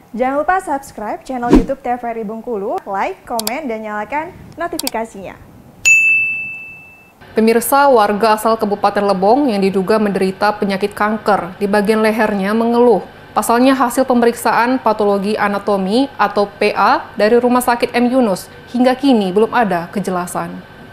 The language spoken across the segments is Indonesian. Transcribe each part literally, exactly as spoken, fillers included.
Jangan lupa subscribe channel YouTube T V R I Bengkulu, like, komen, dan nyalakan notifikasinya. Pemirsa, warga asal Kabupaten Lebong yang diduga menderita penyakit kanker di bagian lehernya mengeluh. Pasalnya hasil pemeriksaan patologi anatomi atau P A dari Rumah Sakit M Yunus hingga kini belum ada kejelasan.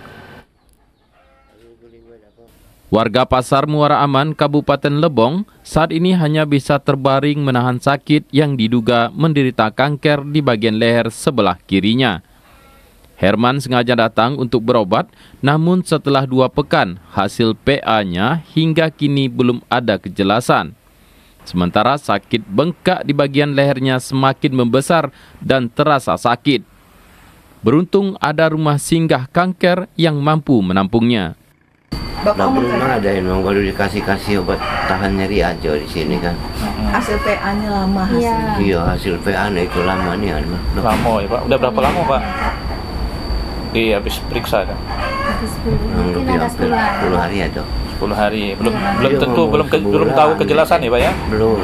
Warga Pasar Muara Aman, Kabupaten Lebong, saat ini hanya bisa terbaring menahan sakit yang diduga menderita kanker di bagian leher sebelah kirinya. Herman sengaja datang untuk berobat, namun setelah dua pekan, hasil P A-nya hingga kini belum ada kejelasan. Sementara sakit bengkak di bagian lehernya semakin membesar dan terasa sakit. Beruntung ada rumah singgah kanker yang mampu menampungnya. Bapak belum ada yang baru dikasih-kasih obat tahan nyeri aja di sini kan. Hasil P A-nya lama hasilnya. Iya, hasil P A-nya itu lama nih. Lama ya Pak? Udah berapa lama Pak? Di habis periksa kan? Mungkin ada sepuluh hari aja. sepuluh hari. Belum ya, belum tentu belum ke, belum tahu kejelasan ya Pak ya? Belum.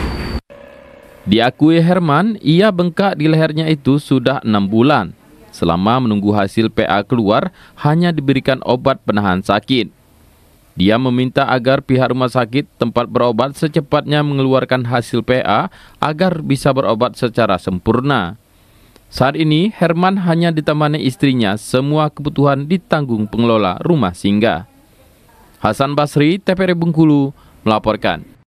Diakui Herman, ia bengkak di lehernya itu sudah enam bulan. Selama menunggu hasil P A keluar, hanya diberikan obat penahan sakit. Dia meminta agar pihak rumah sakit tempat berobat secepatnya mengeluarkan hasil P A agar bisa berobat secara sempurna. Saat ini, Herman hanya ditemani istrinya, semua kebutuhan ditanggung pengelola rumah singgah. Hasan Basri, T V R I Bengkulu, melaporkan.